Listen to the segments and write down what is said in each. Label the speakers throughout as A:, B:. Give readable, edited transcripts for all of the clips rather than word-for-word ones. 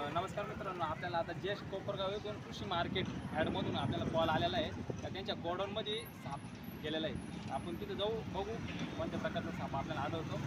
A: नमस्कार मित्रांनो, आपल्याला आता जेस्ट कोपरगाव येथून कृषी मार्केट ॲडमधून आपल्याला कॉल आलेला आहे तर त्यांच्या गोडाऊनमध्ये साप गेलेला आहे. आपण तिथे जाऊ, बघू कोणत्या प्रकारचा साप आपल्याला आढळतो.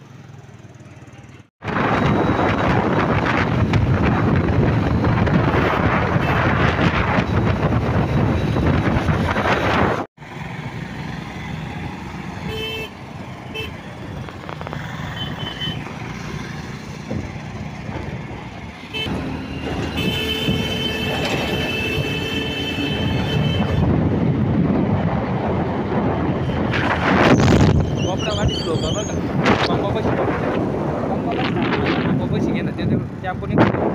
A: कोपरावाडीच लोक बघा, पंपापाशी घे ना ते आपण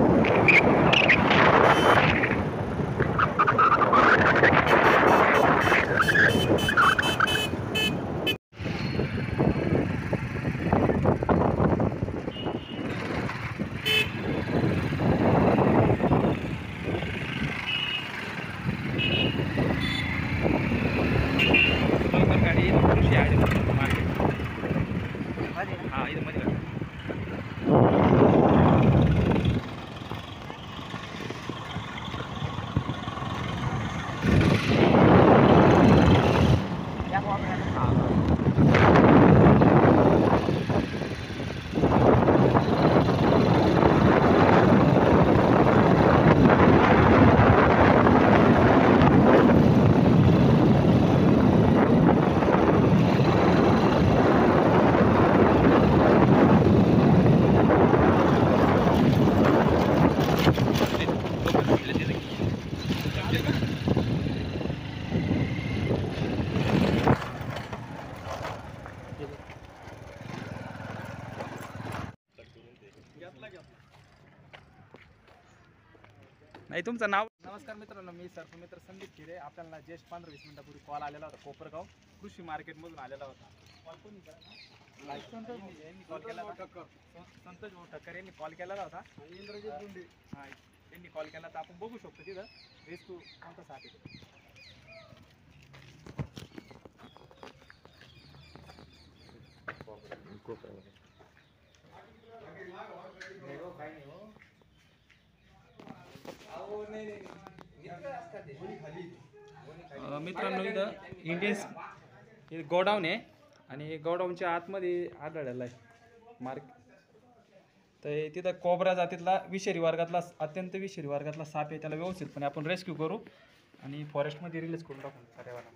A: गाडी कृषी आहे मार्केट. हां, इथं मध्ये नाही. तुमचं नाव? नमस्कार मित्रांनो, मी सर्पमित्र संदीप खिरे. आपल्याला जस्ट 15-20 मिनिटापूर्वी कॉल आलेला होता. कोपरगाव कृषी मार्केटमधून आलेला होता. कॉल कोणी कॉल केला होता? संतोष भाऊ ठक्कर यांनी कॉल केलेला होता. इंद्रजित गुंडे हां, यांनी कॉल केला. तर आपण बघू शकतो तिथं रेस्क्यू कोणता साप आहे. मित्रांनो, इथं इंडियन गोडाऊन आहे आणि गोडाऊनच्या आतमध्ये आढळलेला आहे मार्क. तर तिथं कोबरा जातीतला विषारी वर्गातला अत्यंत विषारी वर्गातला साप आहे. त्याला व्यवस्थितपणे आपण रेस्क्यू करू आणि फॉरेस्टमध्ये रिलीज करून टाकू पर्यावरण.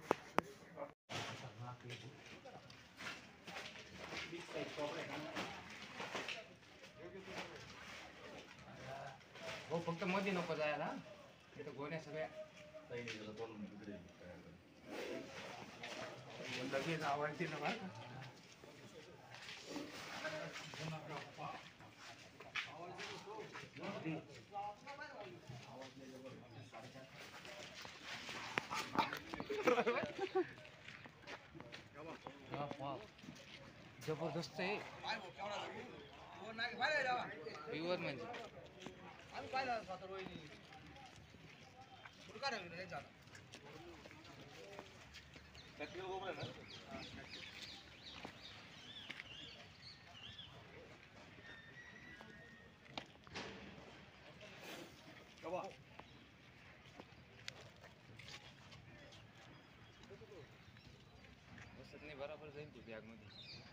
B: हो, फक्त मध्ये नको जायला. इथं गोण्या सगळ्या लगेच आवडते ना बा. जबरदस्त आहे प्युअर म्हणजे. बसत नाही, बरोबर जाईल तू बॅग मध्ये.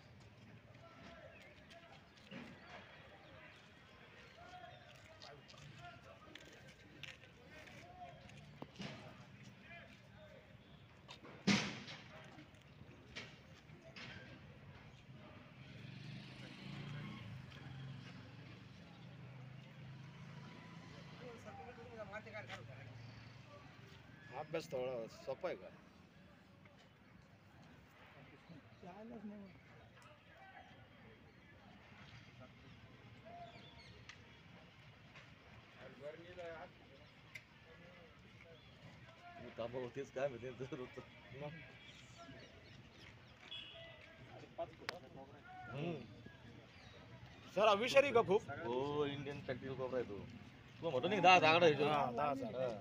B: अभ्यास थोडा सोपा आहे का?
C: होतीच काय माहिती
B: सर विषारी का खूप?
C: हो, इंडियन प्रॅक्टिकल कोबरा आहे तो. तो म्हणतो नाही 10 जागडा आहे तो.
B: 10 जागडा.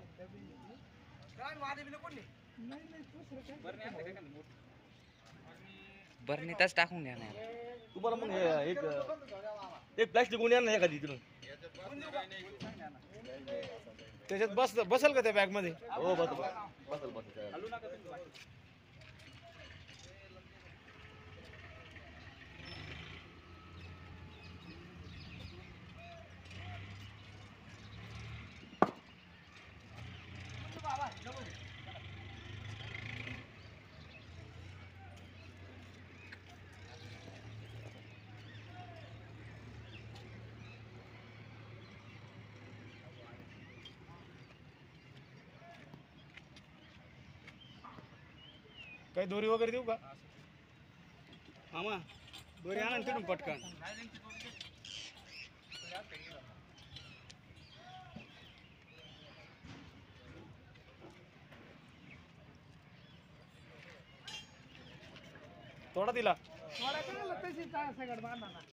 B: बरणीतच टाकून घ्या ना.
C: तुम्हाला मग एक प्लास्टिक गुणी ना एखादी तिथून.
D: त्याच्यात बसल का त्या बॅग मध्ये?
C: हो बसल बसल.
A: हलू नका तुम्ही बाकी.
D: काही दोरी वगैरे देऊ का मामा? दोरी आणा ना तिथून पटकन. थोडा दिला.